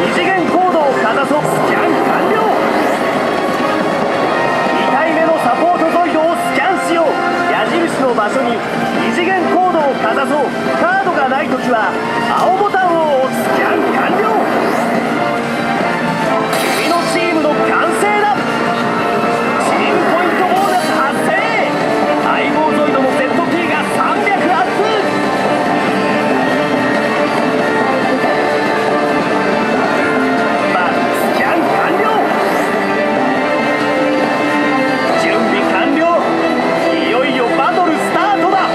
二次元コードをかざそう。スキャン完了。2体目のサポートゾイドをスキャンしよう。矢印の場所に二次元コードをかざそう。カードがないときは青ボタンを押す。スキャン完了。君のチームの完成だ。チームポイントボーナス発生。相棒ゾイドの ZT が300アップ。スキャン完了。準備完了。いよいよバトルスタートだ。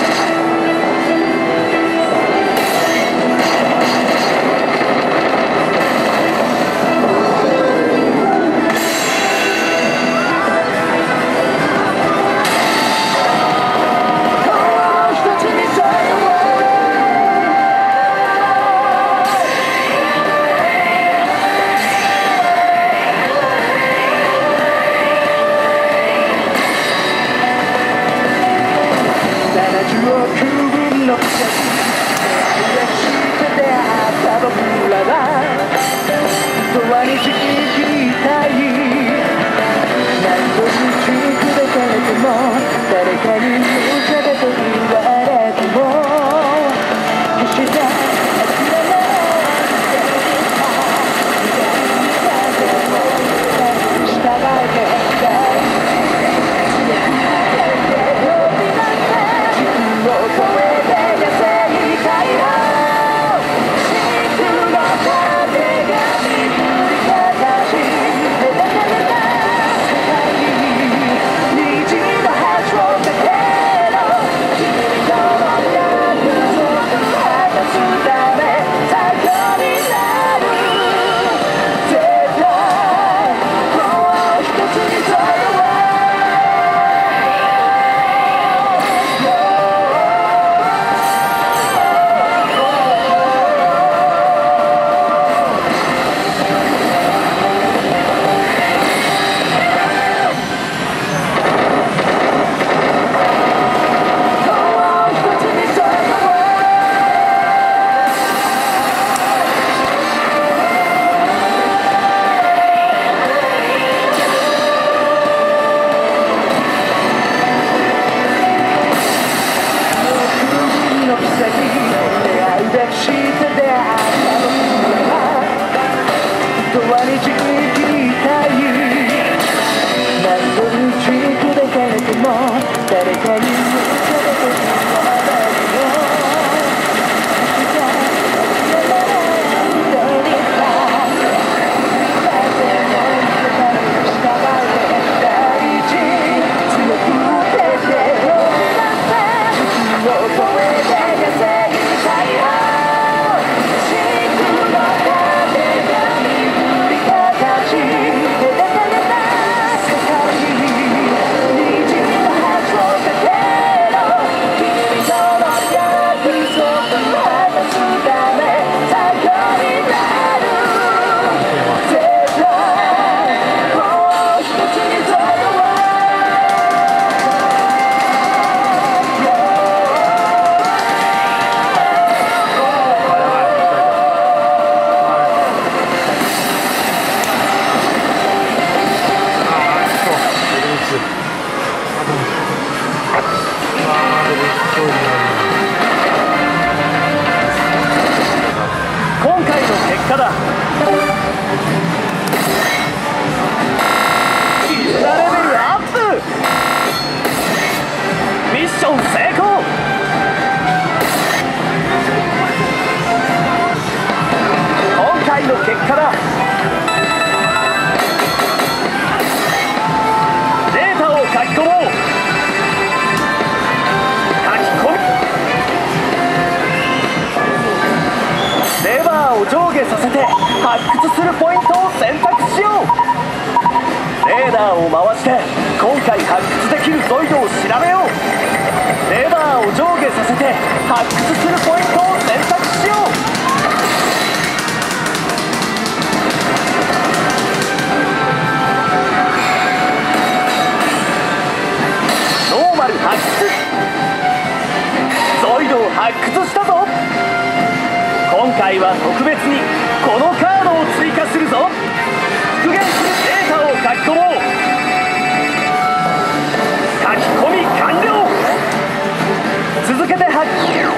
発掘するポイントを選択しよう。レーダーを回して今回発掘できるゾイドを調べよう。レバーを上下させて発掘するポイントを選択しよう。ノーマル発掘。ゾイドを発掘したぞ。今回は特別にこのカードを追加するぞ。復元するデータを書き込もう。書き込み完了。続けて発揮。